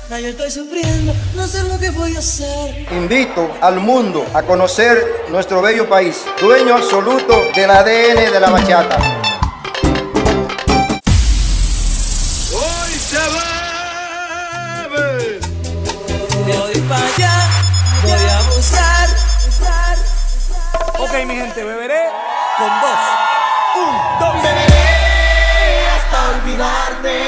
Ay, yo estoy sufriendo, no sé lo que voy a hacer. Invito al mundo a conocer nuestro bello país, dueño absoluto del ADN de la bachata. Hoy se bebe. Voy para allá, voy a buscar. Ok, mi gente, beberé con dos. Un, dos. Beberé hasta olvidarte.